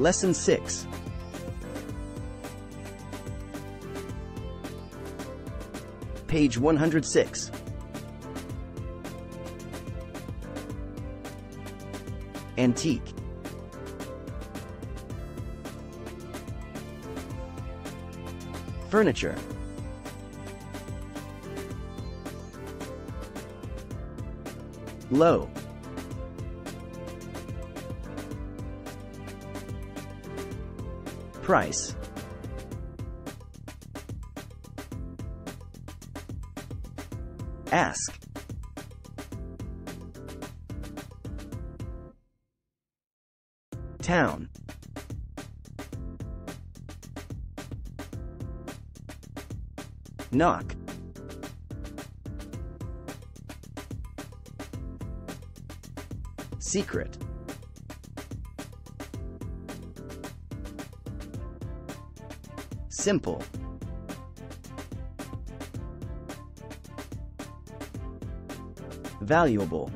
Lesson 6. Page 106. Antique. Furniture. Low. Price. Ask. Town. Knock. Secret. Simple. Valuable.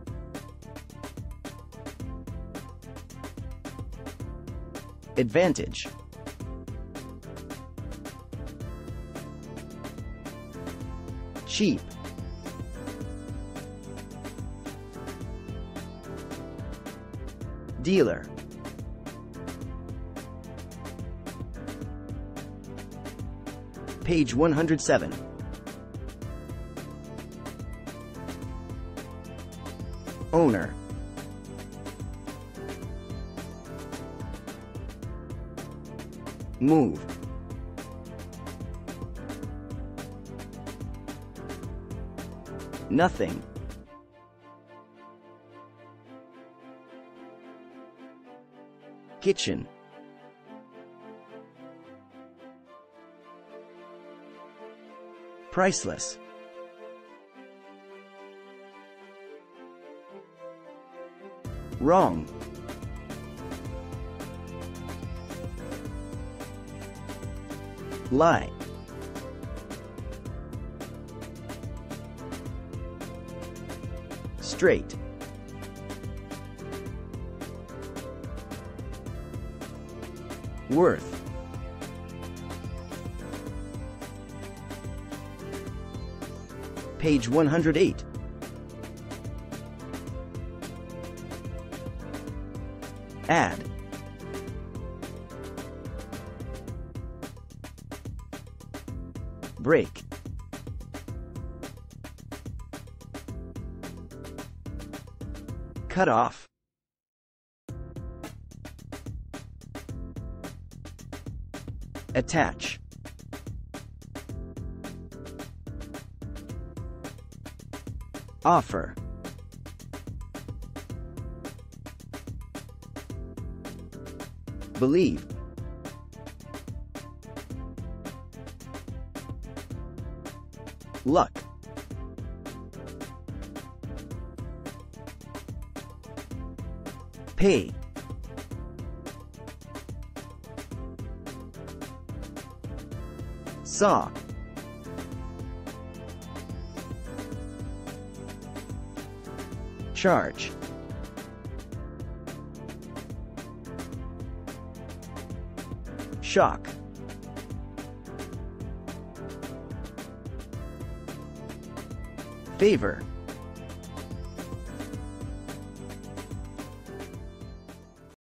Advantage. Cheap. Dealer. Page 107. Owner. Move. Nothing. Kitchen. Priceless. Wrong. Lie. Straight. Worth. Page 108. Add. Break. Cut off. Attach. Offer. Believe. Luck. Pay. Saw. Charge. Shock. Favor.